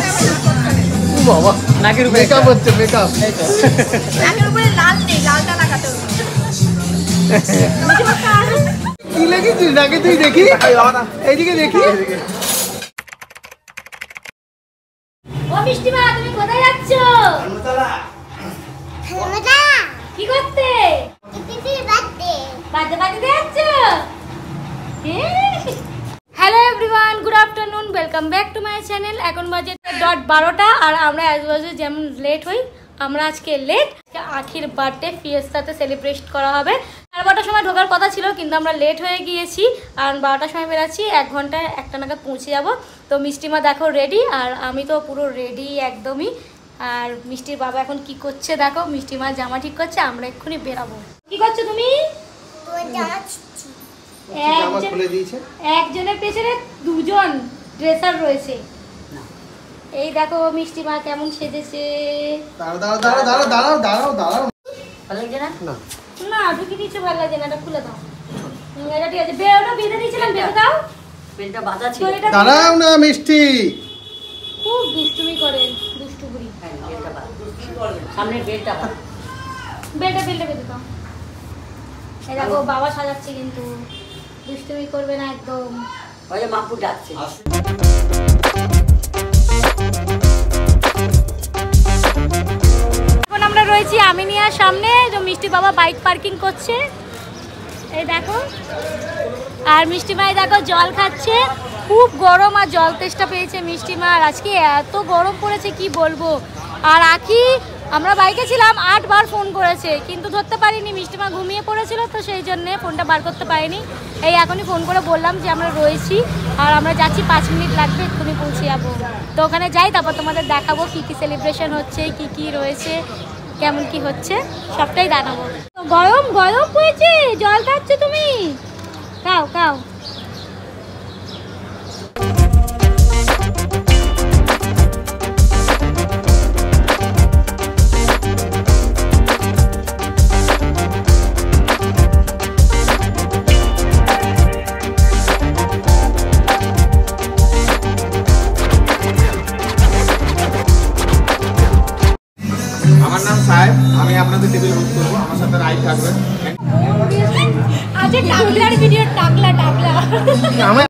বাবা নাকের উপরে মেকআপ হচ্ছে মেকআপ নাকের উপরে লাল নেই লালটা লাগাতে হবে কি লাগিয়েছিস নাকে তুই দেখি এইদিকে দেখি ও মিষ্টি মা তুমি কোথায় যাচ্ছ কি করতে বাড়তে যাচ্ছ hello everyone good afternoon welcome back to my channel এখন বাজে 12টা আর আমরা যেমন লেট হই আমরা আজকে লেট আখির বার্থডে ফিয়েস্তাতে সেলিব্রেট করা হবে 12টার সময় ঢোকার কথা ছিল কিন্তু আমরা লেট হয়ে গিয়েছি আর 12টার সময় বেরাচ্ছি 1 ঘন্টায় একটা নাগাদ পৌঁছে যাব তো মিষ্টিমা দেখো রেডি আর আমি তো পুরো রেডি একদমই আর মিষ্টির বাবা এখন কি করছে দেখো মিষ্টিমা জামা ঠিক করছে আমরা এক্ষুনি বেরাবো কি করছো তুমি একজনের পেছনে দুজন ড্রেসার রয়েছে এই দেখো মিষ্টি মা কেমন সেজেছে না ঢুকি দিচ্ছ ভালো লাগে না এটা খুলে দাও এটা ঠিক আছে বেলটা বেঁধে দিয়েছিলাম বেঁধে দাও বেলটা বাঁধা ছিল দাঁড়াও না মিষ্টি খুব দুষ্টুমি করে দুষ্টু বুড়ি সামনে বেলটা বেঁধে দাও এই দেখো বাবা সাজাচ্ছে কিন্তু দুষ্টুমি করবে না একদম ওই যে মাপু ডাকছে এখন আমরা রয়েছি আমিনিয়ার সামনে যে মিষ্টি বাবা বাইক পার্কিং করছে এই দেখো আর মিষ্টি মাই দেখো জল খাচ্ছে খুব গরম আর জল তেষ্টা পেয়েছে মিষ্টি মা আর আজকে এত গরম পড়েছে কি বলবো আর আখি আমরা বাইকে ছিলাম 8 বার ফোন করেছে কিন্তু ধরতে পারিনি মিষ্টিমা ঘুমিয়ে পড়েছিল তো সেই জন্য ফোনটা বার করতে পারিনি এই এখনই ফোন করে বললাম যে আমরা রয়েছি আর আমরা যাচ্ছি 5 মিনিট লাগবে এক্ষুনি পৌঁছে যাবো তো ওখানে যাই তারপর তোমাদের দেখাবো কী কী সেলিব্রেশন হচ্ছে কি কি রয়েছে কেমন কি হচ্ছে সবটাই দেখাবো গরম গরম পড়েছে জল খাচ্ছ তুমি খাও খাও আমার নাম সাহেব আমি আপনাদের টেবিল বুক করব আমার সাথে রাইড থাকবে আজকে টাকলার ভিডিও টাকলা আমার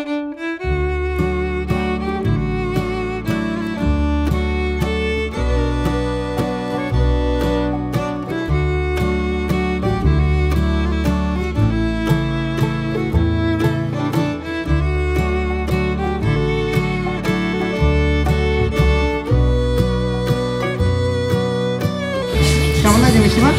কেমন আছে মিষ্টিমা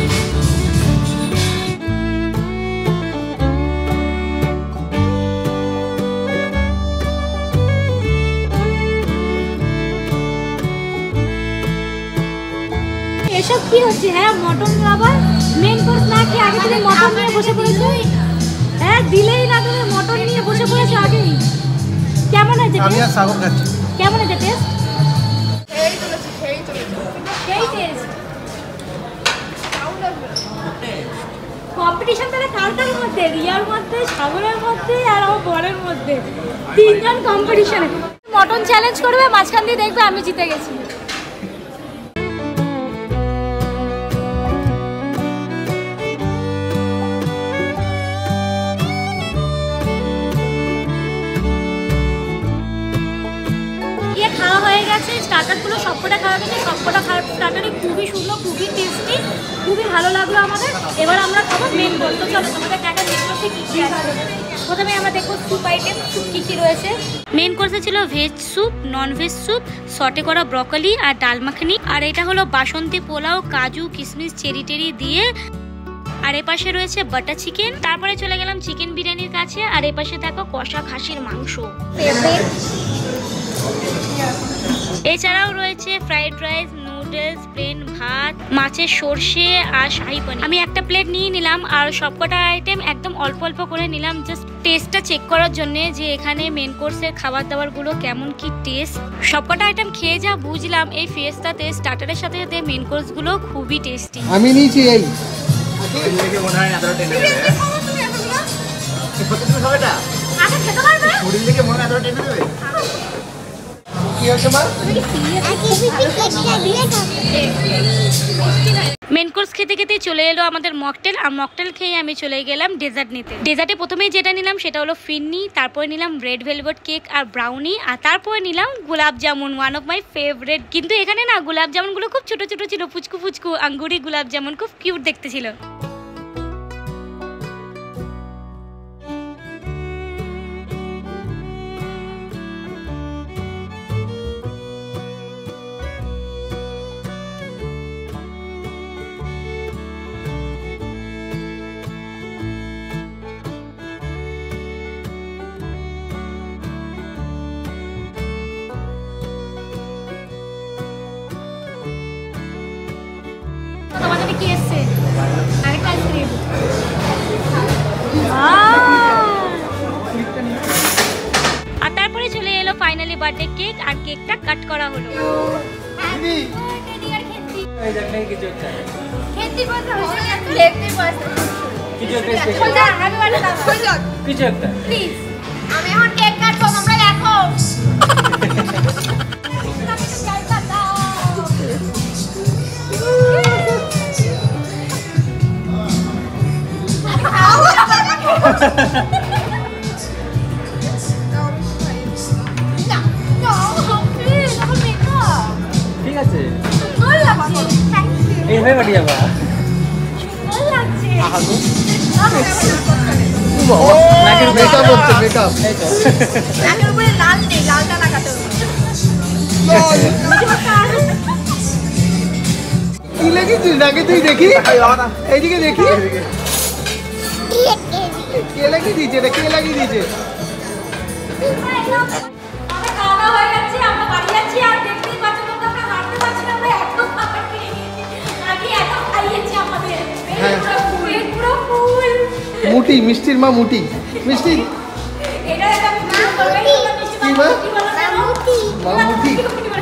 এসব কি হচ্ছে হ্যাঁ মটন আবার মেন কোর্স না খেয়ে আগে থেকে মটন নিয়ে বসে পড়েছো হ্যাঁ দিলেই না তুমি মটন নিয়ে বসে পড়েছো আগেই কেমন আছে আমি আর সাগর খাচ্ছি কেমন আছে টেস্ট সেই টেস্ট কম্পিটিশন তাহলে কার মধ্যে রিয়ার মধ্যে সাগরের মধ্যে আর আমার বরের মধ্যে তিনজন কম্পিটিশনে মটন চ্যালেঞ্জ করবে মাঝখান দিয়ে দেখবে আমি জিতে গেছি খাওয়া হয়ে গেছে স্টার্টারগুলো সবকটা খাওয়া গেছে সবকটা স্টার্টারই খুবই সুন্দর খুবই টেস্টি খুবই ভালো লাগলো আমাদের এবার আমরা খাবো মেন কোর্স তো চলো তোমাদের দেখা দেখবো কী কী আছে প্রথমে আমরা দেখবো স্যুপ আইটেম স্যুপ কী কী রয়েছে মেন কোর্সে ছিল veg soup non veg soup saute করা ব্রকলি আর ডাল মাখানি আর এটা হলো বাসন্তী পোলাও কাজু কিশমিশ চেরি টেরি দিয়ে আর এ পাশে রয়েছে বাটার চিকেন তারপরে চলে গেলাম চিকেন বিরিয়ানির কাছে আর এ পাশে দেখো কষা খাসির মাংস এছাড়াও রয়েছে ফ্রাইড রাইস নুডলস প্লেন ভাত মাছের সর্ষে আর শাহী পনির আমি একটা প্লেট নিয়ে নিলাম আর সবকটা আইটেম একদম অল্প অল্প করে নিলাম জাস্ট টেস্টটা চেক করার জন্য যে এখানে মেন কোর্সের খাবার দাবারগুলো কেমন কি টেস্ট সবকটা আইটেম খেয়ে যা বুঝলাম এই ফিয়েস্তাতে স্টার্টারের সাথে সাথে মেন কোর্সগুলো খুবই টেস্টি আমি নিয়েছি এই মনে হয় এতটা টেনে দেবে শরীর থেকে মনে এতটা টেনে দেবে কি হচ্ছে মা? মেন কোর্স খেতে খেতে চলে এলো আমাদের মকটেল, আর মকটেল খেয়ে আমি চলে গেলাম ডেজার্ট নিতে। ডেজার্টে প্রথমেই যেটা নিলাম সেটা হলো ফিরনি, তারপরে নিলাম রেড ভেলভেট কেক আর ব্রাউনি, আর তারপরে নিলাম gulab jamun, one of my favourite. কিন্তু এখানে না গোলাপ জামুনগুলো খুব ছোট ছোট ছিল, ফুচকু ফুচকু আঙ্গুরি গোলাপ জামুন, খুব কিউট দেখতে ছিল। তোমাদের কি এসছে? আরেকটা আইসক্রিম। আর তারপরে চলে এলো ফাইনালি বার্থডে কেক, আর কেকটা কাট করা হলো। আমি এখন কেক কাটবো, তোমরা দেখো। ঠিক আছে এইভাবে বাড়ি যাবা মেকআপ হচ্ছে মেকআপ কি লাগিয়েছিস নাকি তুই? দেখি এইদিকে দেখি কে লাগিয়ে দিয়েছে, এটা কে লাগিয়ে দিয়েছে? মুটি, মিষ্টির মা মুটি। মিষ্টি কি মা? মা মুটি।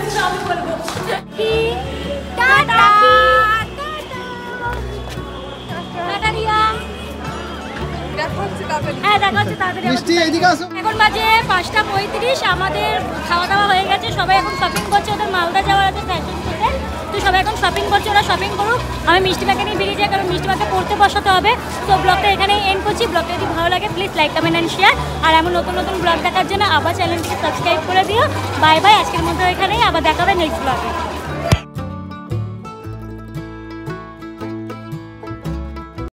মিষ্টি এইদিকে আসো। এখন বাজে 5:35, আমাদের খাওয়া দাওয়া হয়ে গেছে, সবাই এখন শপিং করছে, ওদের মালদা যাওয়ার আছে ফ্যাশন শোতে, তো সবাই এখন শপিং করছে, ওরা শপিং করুক, আমি মিষ্টিমাকে নিয়ে বেরিয়ে যাই, কারণ মিষ্টিমাকে পড়তে বসাতে হবে। তো ব্লগটা এখানেই এন্ড করছি। ব্লগটা যদি ভালো লাগে please like comment and share, আর এমন নতুন নতুন ব্লগ দেখার জন্য আবার চ্যানেলটিকে সাবস্ক্রাইব করে দিও। বাই বাই, আজকের মতো এখানেই, আবার দেখা হবে নেক্সট ব্লগে।